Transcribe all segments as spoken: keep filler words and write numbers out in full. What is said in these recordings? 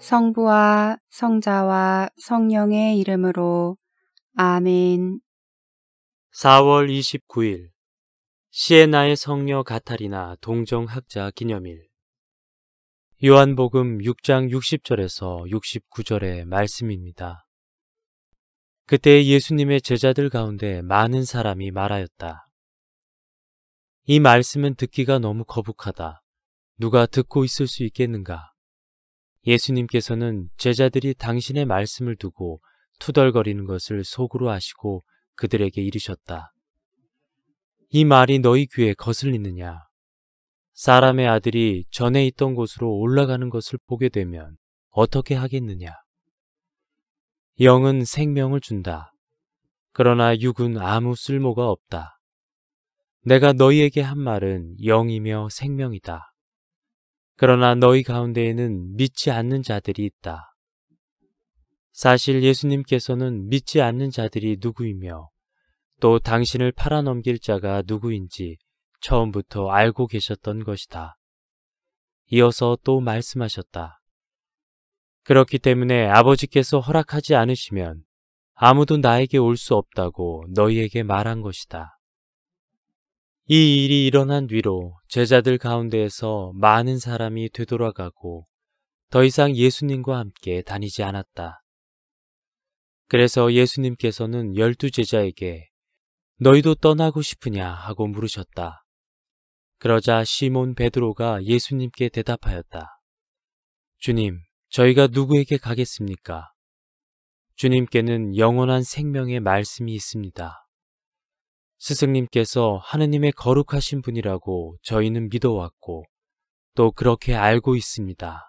성부와 성자와 성령의 이름으로 아멘. 사월 이십구일 시에나의 성녀 가타리나 동정학자 기념일. 요한복음 육 장 육십 절에서 육십구 절의 말씀입니다. 그때 예수님의 제자들 가운데 많은 사람이 말하였다. 이 말씀은 듣기가 너무 거북하다. 누가 듣고 있을 수 있겠는가? 예수님께서는 제자들이 당신의 말씀을 두고 투덜거리는 것을 속으로 아시고 그들에게 이르셨다. 이 말이 너희 귀에 거슬리느냐? 사람의 아들이 전에 있던 곳으로 올라가는 것을 보게 되면 어떻게 하겠느냐? 영은 생명을 준다. 그러나 육은 아무 쓸모가 없다. 내가 너희에게 한 말은 영이며 생명이다. 그러나 너희 가운데에는 믿지 않는 자들이 있다. 사실 예수님께서는 믿지 않는 자들이 누구이며 또 당신을 팔아넘길 자가 누구인지 처음부터 알고 계셨던 것이다. 이어서 또 말씀하셨다. 그렇기 때문에 아버지께서 허락하지 않으시면 아무도 나에게 올 수 없다고 너희에게 말한 것이다. 이 일이 일어난 뒤로 제자들 가운데에서 많은 사람이 되돌아가고 더 이상 예수님과 함께 다니지 않았다. 그래서 예수님께서는 열두 제자에게 너희도 떠나고 싶으냐 하고 물으셨다. 그러자 시몬 베드로가 예수님께 대답하였다. 주님, 저희가 누구에게 가겠습니까? 주님께는 영원한 생명의 말씀이 있습니다. 스승님께서 하느님의 거룩하신 분이라고 저희는 믿어왔고 또 그렇게 알고 있습니다.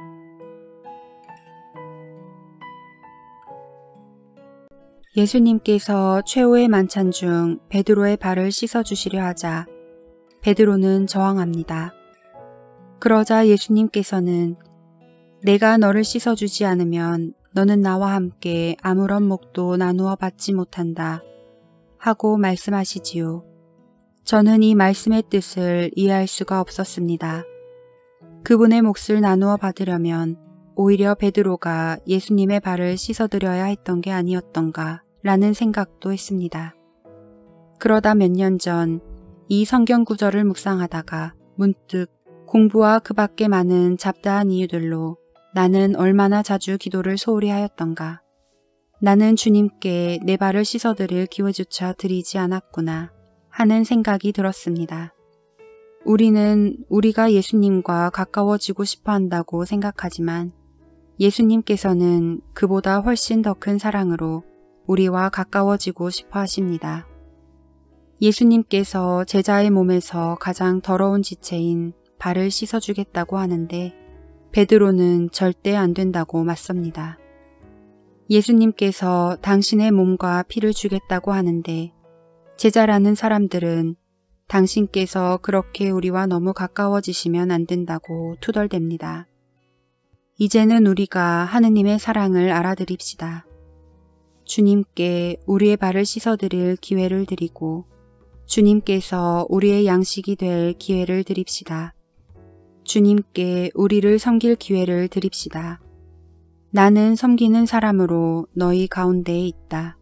예수님께서 최후의 만찬 중 베드로의 발을 씻어주시려 하자 베드로는 저항합니다. 그러자 예수님께서는 내가 너를 씻어주지 않으면 너는 나와 함께 아무런 몫도 나누어 받지 못한다 하고 말씀하시지요. 저는 이 말씀의 뜻을 이해할 수가 없었습니다. 그분의 몫을 나누어 받으려면 오히려 베드로가 예수님의 발을 씻어드려야 했던 게 아니었던가 라는 생각도 했습니다. 그러다 몇 년 전 이 성경 구절을 묵상하다가 문득 공부와 그 밖에 많은 잡다한 이유들로 나는 얼마나 자주 기도를 소홀히 하였던가. 나는 주님께 내 발을 씻어드릴 기회조차 드리지 않았구나 하는 생각이 들었습니다. 우리는 우리가 예수님과 가까워지고 싶어 한다고 생각하지만 예수님께서는 그보다 훨씬 더 큰 사랑으로 우리와 가까워지고 싶어 하십니다. 예수님께서 제자의 몸에서 가장 더러운 지체인 발을 씻어주겠다고 하는데 베드로는 절대 안 된다고 맞섭니다. 예수님께서 당신의 몸과 피를 주겠다고 하는데 제자라는 사람들은 당신께서 그렇게 우리와 너무 가까워지시면 안 된다고 투덜댑니다. 이제는 우리가 하느님의 사랑을 알아드립시다. 주님께 우리의 발을 씻어드릴 기회를 드리고 주님께서 우리의 양식이 될 기회를 드립시다. 주님께 우리를 섬길 기회를 드립시다. 나는 섬기는 사람으로 너희 가운데에 있다.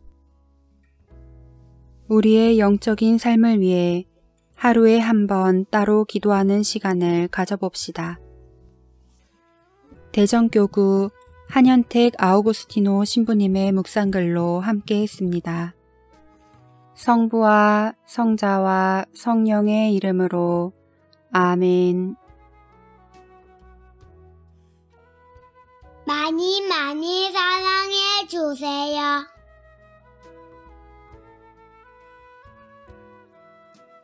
우리의 영적인 삶을 위해 하루에 한 번 따로 기도하는 시간을 가져봅시다. 대전교구 한현택 아우구스티노 신부님의 묵상글로 함께 했습니다. 성부와 성자와 성령의 이름으로 아멘. 많이 많이 사랑해 주세요.